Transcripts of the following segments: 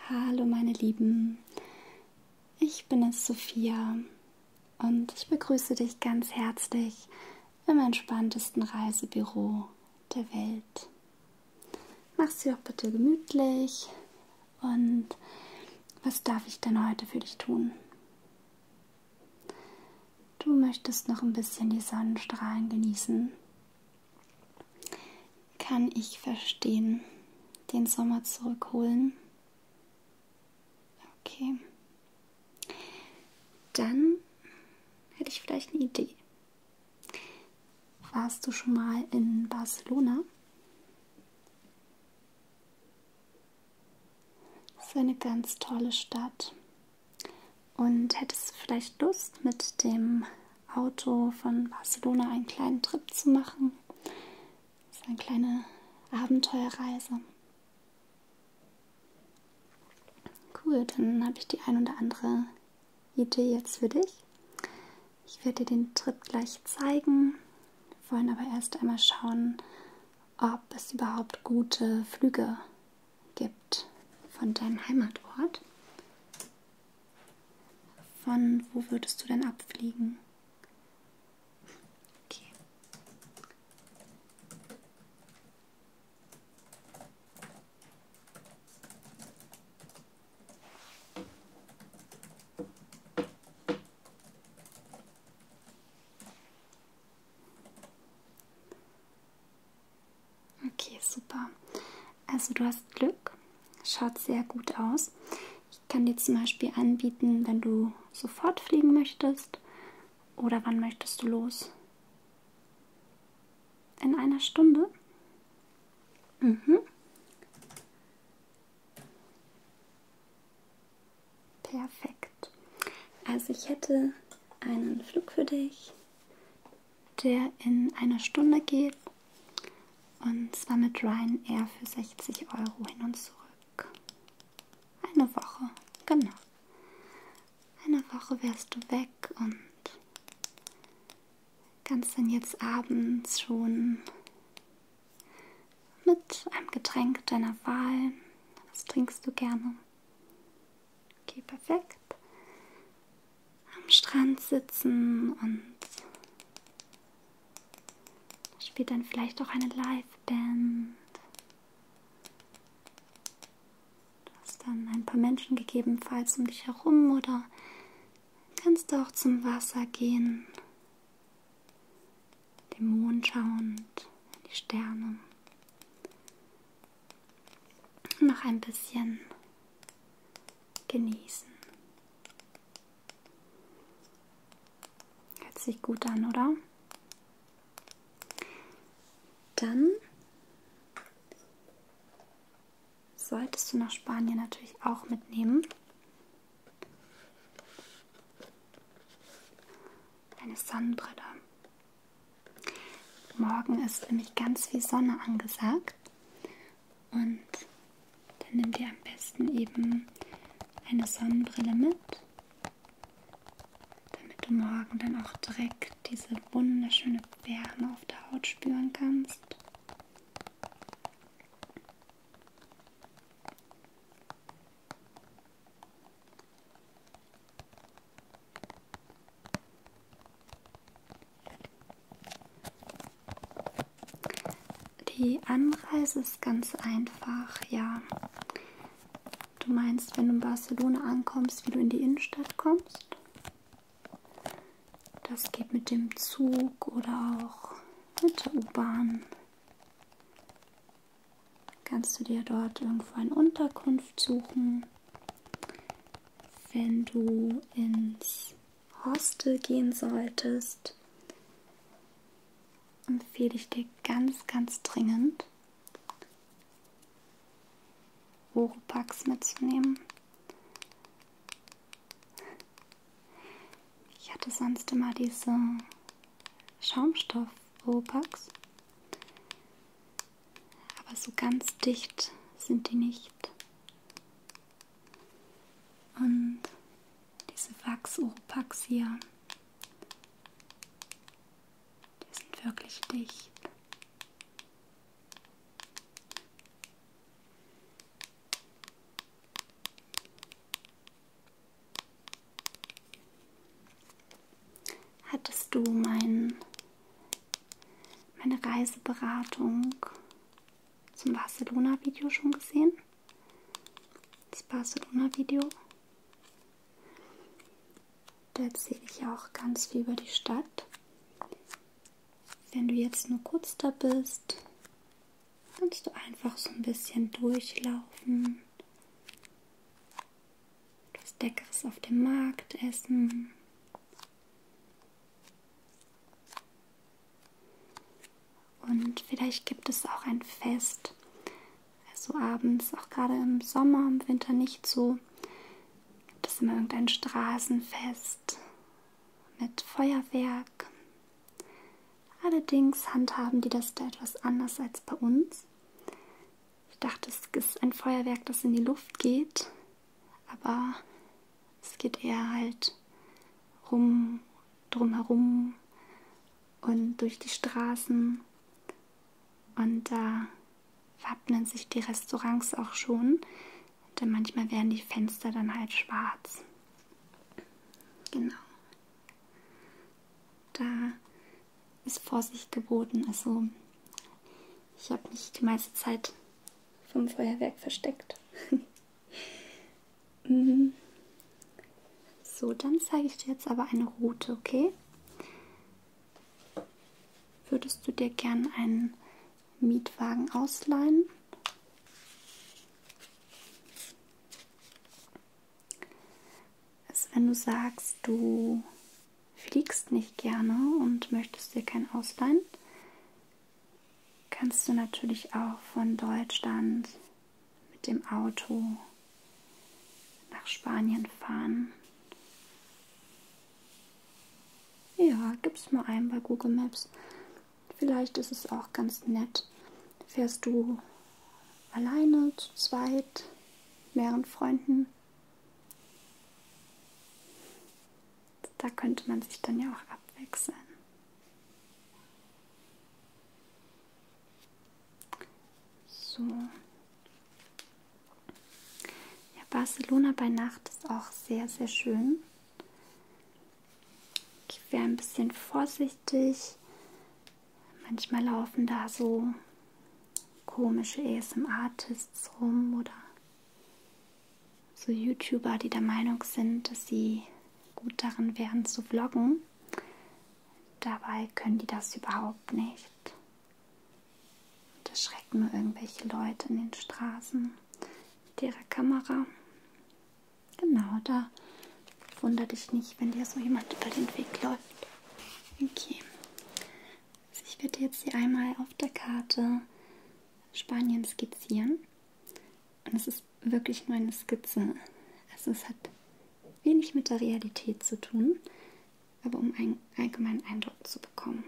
Hallo meine Lieben, ich bin es Sophia und ich begrüße dich ganz herzlich im entspanntesten Reisebüro der Welt. Mach's dir auch bitte gemütlich und was darf ich denn heute für dich tun? Du möchtest noch ein bisschen die Sonnenstrahlen genießen. Kann ich verstehen, den Sommer zurückholen? Okay. Dann hätte ich vielleicht eine Idee. Warst du schon mal in Barcelona? Das ist eine ganz tolle Stadt. Und hättest du vielleicht Lust, mit dem Auto von Barcelona einen kleinen Trip zu machen? Das ist eine kleine Abenteuerreise. Cool, dann habe ich die ein oder andere Idee jetzt für dich. Ich werde dir den Trip gleich zeigen. Wir wollen aber erst einmal schauen, ob es überhaupt gute Flüge gibt von deinem Heimatort. Von wo würdest du denn abfliegen? Okay. Okay, super. Also du hast Glück. Schaut sehr gut aus. Ich kann dir zum Beispiel anbieten, wenn du sofort fliegen möchtest. Oder wann möchtest du los? In einer Stunde? Perfekt. Also ich hätte einen Flug für dich, der in einer Stunde geht. Und zwar mit Ryanair für 60 € hin und zurück. Eine Woche, genau. Eine Woche wärst du weg und kannst dann jetzt abends schon mit einem Getränk deiner Wahl, was trinkst du gerne? Okay, perfekt. Am Strand sitzen und da spielt dann vielleicht auch eine Liveband. Du hast dann ein paar Menschen gegebenenfalls um dich herum oder kannst du auch zum Wasser gehen, den Mond schauen und die Sterne. Noch ein bisschen genießen. Hört sich gut an, oder? Dann solltest du nach Spanien natürlich auch mitnehmen eine Sonnenbrille. Morgen ist nämlich ganz viel Sonne angesagt und dann nimm dir am besten eben eine Sonnenbrille mit, damit du morgen dann auch direkt diese wunderschöne Wärme auf der Haut spüren kannst. Die Anreise ist ganz einfach, ja. Du meinst, wenn du in Barcelona ankommst, wie du in die Innenstadt kommst? Das geht mit dem Zug oder auch mit der U-Bahn. Kannst du dir dort irgendwo eine Unterkunft suchen. Wenn du ins Hostel gehen solltest, empfehle ich dir ganz, ganz dringend, Oropax mitzunehmen. Ich hatte sonst immer diese Schaumstoff-Oropax, aber so ganz dicht sind die nicht. Und diese Wachs-Oropax hier, die sind wirklich dicht. du meine Reiseberatung zum Barcelona-Video schon gesehen? Das Barcelona-Video. Da erzähle ich ja auch ganz viel über die Stadt. Wenn du jetzt nur kurz da bist, kannst du einfach so ein bisschen durchlaufen, was Leckeres auf dem Markt essen. Und vielleicht gibt es auch ein Fest, also abends, auch gerade im Sommer, im Winter nicht so, gibt es immer irgendein Straßenfest mit Feuerwerk. Allerdings handhaben die das da etwas anders als bei uns. Ich dachte, es ist ein Feuerwerk, das in die Luft geht, aber es geht eher halt drumherum und durch die Straßen. Und da wappnen sich die Restaurants auch schon, denn manchmal werden die Fenster dann halt schwarz. Genau. Da ist Vorsicht geboten. Also ich habe mich die meiste Zeit vom Feuerwerk versteckt. So, dann zeige ich dir jetzt aber eine Route, okay? Würdest du dir gern einen Mietwagen ausleihen? Also wenn du sagst, du fliegst nicht gerne und möchtest dir keinen ausleihen, kannst du natürlich auch von Deutschland mit dem Auto nach Spanien fahren. Ja, gib's mal ein bei Google Maps. Vielleicht ist es auch ganz nett. Fährst du alleine, zu zweit, mehreren Freunden? Da könnte man sich dann ja auch abwechseln. So. Ja, Barcelona bei Nacht ist auch sehr, sehr schön. Ich wäre ein bisschen vorsichtig. Manchmal laufen da so komische ASMR-Artists rum oder so YouTuber, die der Meinung sind, dass sie gut darin wären zu vloggen. Dabei können die das überhaupt nicht. Das schreckt nur irgendwelche Leute in den Straßen mit ihrer Kamera. Genau, da wundert dich nicht, wenn dir so jemand über den Weg läuft. Okay. Also ich werde jetzt hier einmal auf der Karte Spanien skizzieren. Und es ist wirklich nur eine Skizze. Also es hat wenig mit der Realität zu tun, aber um einen allgemeinen Eindruck zu bekommen.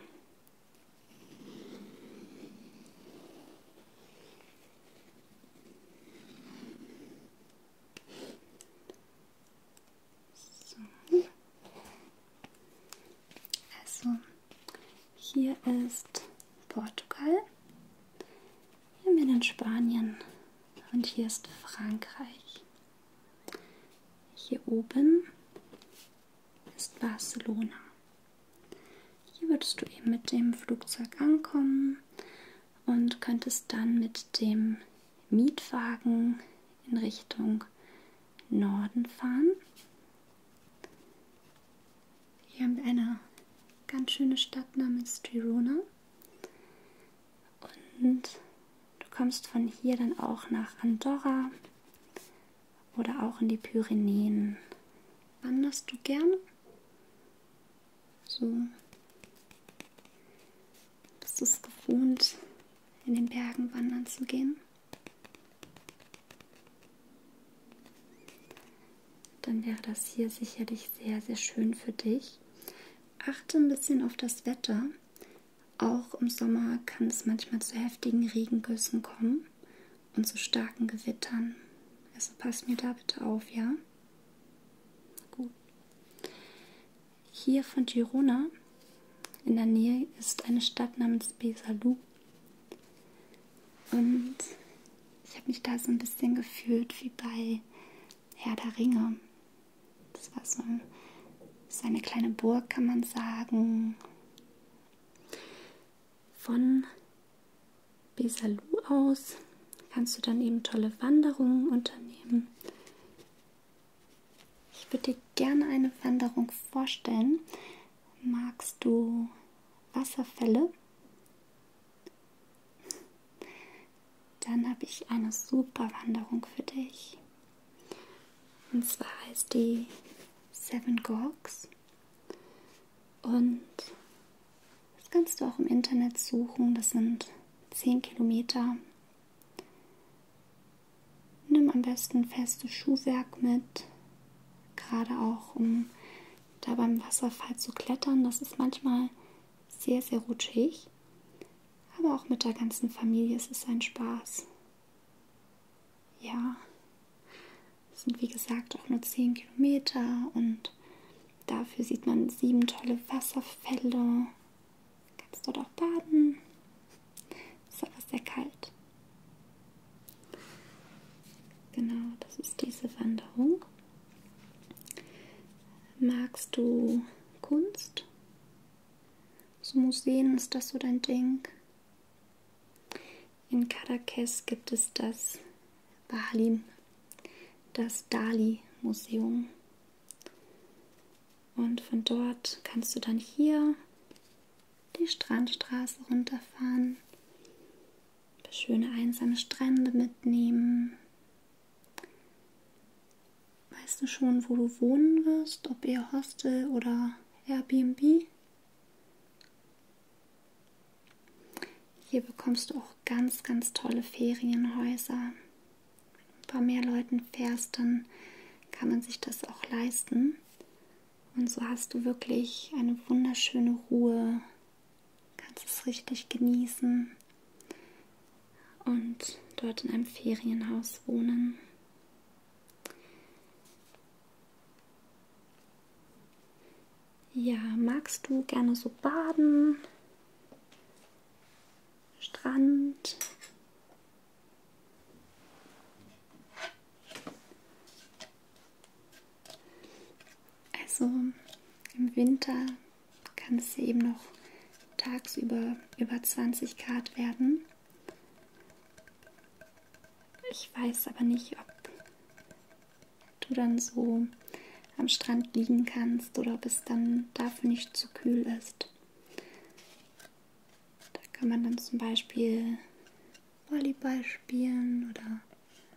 So. Also hier ist Portugal, hier haben wir dann Spanien und hier ist Frankreich. Hier oben ist Barcelona. Hier würdest du eben mit dem Flugzeug ankommen und könntest dann mit dem Mietwagen in Richtung Norden fahren. Hier haben wir eine ganz schöne Stadt namens Girona und du kommst von hier dann auch nach Andorra oder auch in die Pyrenäen. Wanderst du gerne? So. Bist du es gewohnt, in den Bergen wandern zu gehen? Dann wäre das hier sicherlich sehr, sehr schön für dich. Achte ein bisschen auf das Wetter. Auch im Sommer kann es manchmal zu heftigen Regengüssen kommen und zu starken Gewittern. Also pass mir da bitte auf, ja? Gut. Hier von Girona in der Nähe ist eine Stadt namens Besalú. Und ich habe mich da so ein bisschen gefühlt wie bei Herr der Ringe. Das war so ist eine kleine Burg, kann man sagen. Von Besalú aus kannst du dann eben tolle Wanderungen unternehmen. Ich würde dir gerne eine Wanderung vorstellen. Magst du Wasserfälle? Dann habe ich eine super Wanderung für dich. Und zwar heißt die Seven Gorges. Und das kannst du auch im Internet suchen. Das sind 10 Kilometer. Nimm am besten festes Schuhwerk mit, gerade auch um da beim Wasserfall zu klettern. Das ist manchmal sehr, sehr rutschig, aber auch mit der ganzen Familie ist es ein Spaß. Ja, es sind wie gesagt auch nur 10 Kilometer und dafür sieht man 7 tolle Wasserfälle. Kannst dort auch baden. Ist aber sehr kalt. Genau, das ist diese Wanderung. Magst du Kunst? So Museen, ist das so dein Ding? In Caracas gibt es das Dali-Museum. Und von dort kannst du dann hier die Strandstraße runterfahren, schöne einsame Strände mitnehmen. Weißt du schon, wo du wohnen wirst? Ob eher Hostel oder Airbnb? Hier bekommst du auch ganz, ganz tolle Ferienhäuser. Wenn du ein paar mehr Leuten fährst, dann kann man sich das auch leisten. Und so hast du wirklich eine wunderschöne Ruhe, kannst es richtig genießen und dort in einem Ferienhaus wohnen. Ja, magst du gerne so baden? Strand? Also im Winter kann es eben noch tagsüber über 20 Grad werden. Ich weiß aber nicht, ob du dann so am Strand liegen kannst oder ob es dann dafür nicht zu kühl ist. Da kann man dann zum Beispiel Volleyball spielen oder ein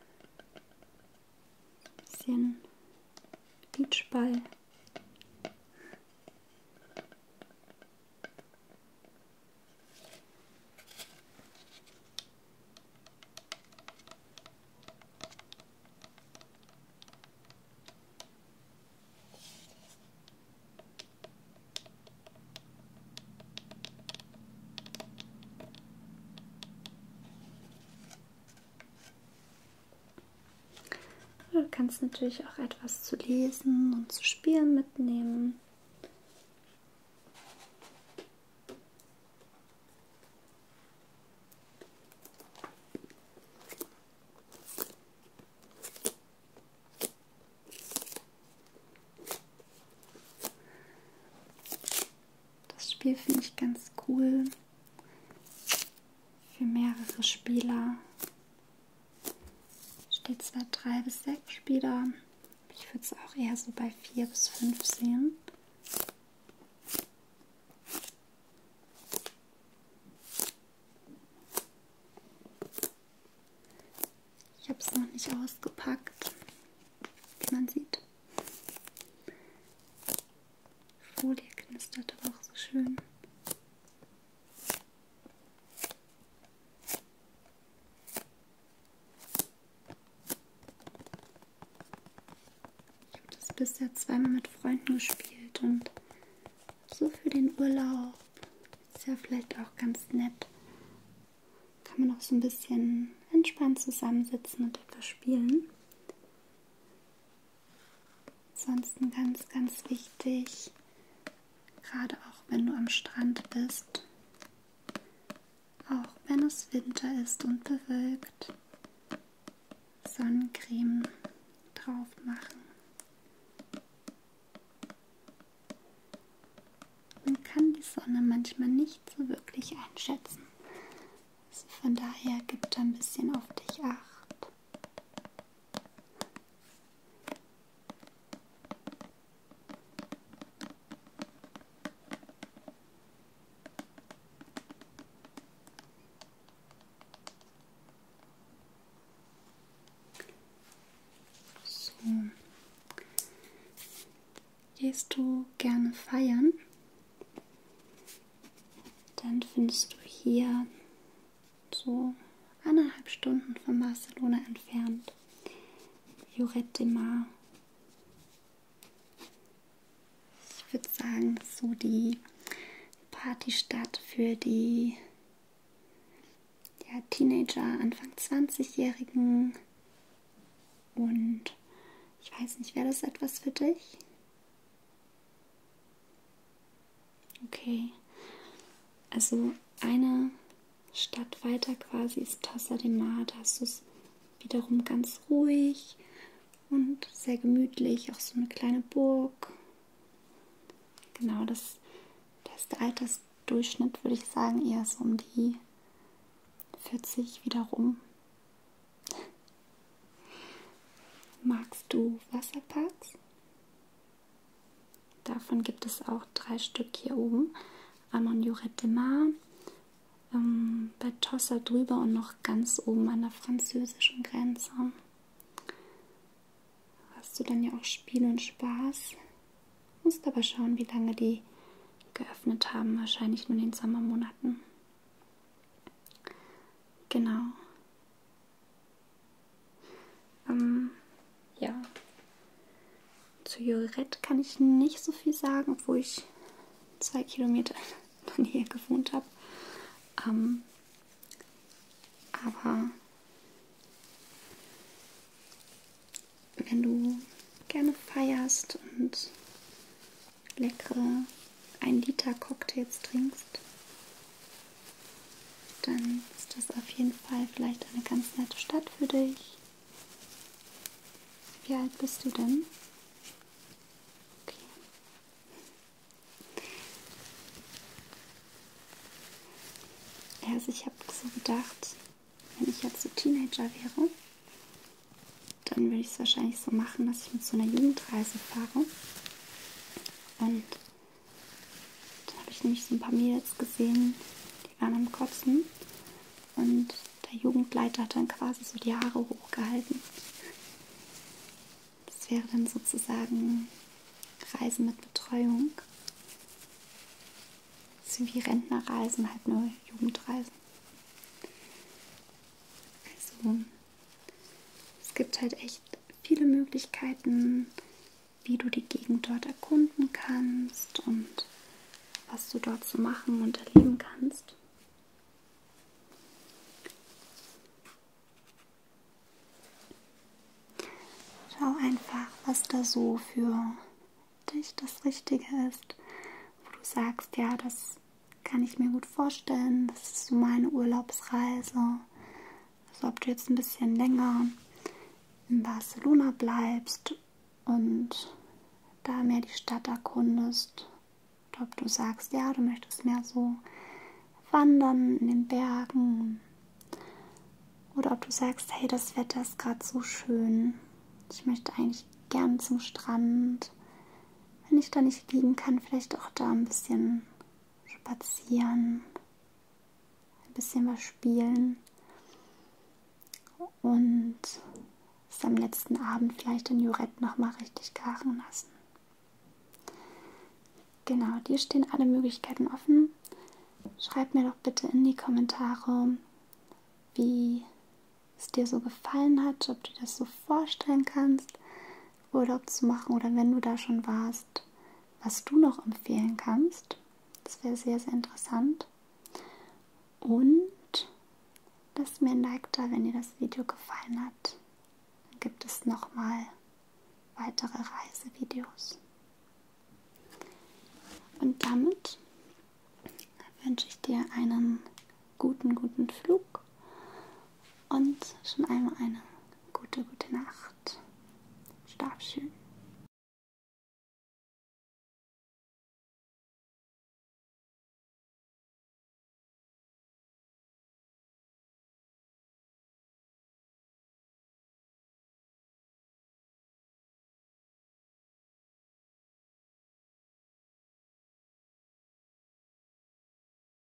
bisschen Beachball. Du kannst natürlich auch etwas zu lesen und zu spielen mitnehmen. Das Spiel finde ich ganz cool für mehrere Spieler. Steht zwar 3 bis 6 Spieler, ich würde es auch eher so bei 4 bis 5 sehen. Ich habe es noch nicht ausgepackt, wie man sieht. Die Folie knistert aber auch so schön. Bisher zweimal mit Freunden gespielt und so für den Urlaub ist ja vielleicht auch ganz nett. Kann man auch so ein bisschen entspannt zusammensitzen und etwas spielen. Ansonsten ganz, ganz wichtig, gerade auch wenn du am Strand bist, auch wenn es Winter ist und bewölkt, Sonnencreme drauf machen. Sonne manchmal nicht so wirklich einschätzen. Also von daher gib da ein bisschen auf dich Acht. So. Gehst du gerne feiern? Dann findest du hier so 1,5 Stunden von Barcelona entfernt Lloret de Mar. Ich würde sagen, so die Partystadt für die Teenager, Anfang 20-Jährigen. Und ich weiß nicht, wäre das etwas für dich? Okay, also eine Stadt weiter quasi ist Tossa de Mar. Da ist es wiederum ganz ruhig und sehr gemütlich, auch so eine kleine Burg. Genau, da ist der Altersdurchschnitt, würde ich sagen, eher so um die 40 wiederum. Magst du Wasserparks? Davon gibt es auch 3 Stück hier oben. Einmal in Lloret de Mar, bei Tossa drüber und noch ganz oben an der französischen Grenze. Hast du dann ja auch Spiel und Spaß. Musst aber schauen, wie lange die geöffnet haben. Wahrscheinlich nur in den Sommermonaten. Genau. Ja. Zu Lloret kann ich nicht so viel sagen, obwohl ich 2 Kilometer in der Nähe gewohnt habe. Aber wenn du gerne feierst und leckere 1 Liter Cocktails trinkst, dann ist das auf jeden Fall vielleicht eine ganz nette Stadt für dich. Wie alt bist du denn? Okay. Also ich habe so gedacht, wenn ich jetzt so Teenager wäre, dann würde ich es wahrscheinlich so machen, dass ich mit so einer Jugendreise fahre. Und dann habe ich nämlich so ein paar Mädels gesehen, die waren am Kotzen. Und der Jugendleiter hat dann quasi so die Haare hochgehalten. Das wäre dann sozusagen Reisen mit Betreuung. Das sind wie Rentnerreisen, halt nur Jugendreisen. Also es gibt halt echt viele Möglichkeiten, wie du die Gegend dort erkunden kannst und was du dort so machen und erleben kannst. Schau einfach, was da so für dich das Richtige ist, wo du sagst, ja, das kann ich mir gut vorstellen, das ist so meine Urlaubsreise. Also ob du jetzt ein bisschen länger in Barcelona bleibst und da mehr die Stadt erkundest, oder ob du sagst, ja, du möchtest mehr so wandern in den Bergen, oder ob du sagst, hey, das Wetter ist gerade so schön, ich möchte eigentlich gern zum Strand, wenn ich da nicht liegen kann, vielleicht auch da ein bisschen spazieren, ein bisschen was spielen und es am letzten Abend vielleicht in Lloret nochmal richtig krachen lassen. Genau, dir stehen alle Möglichkeiten offen. Schreib mir doch bitte in die Kommentare, wie es dir so gefallen hat, ob du dir das so vorstellen kannst, Urlaub zu machen oder wenn du da schon warst, was du noch empfehlen kannst. Das wäre sehr, sehr interessant. Und lass mir ein Like da, wenn dir das Video gefallen hat. Dann gibt es nochmal weitere Reisevideos. Und damit wünsche ich dir einen guten Flug und schon einmal eine gute Nacht. Schlaf schön.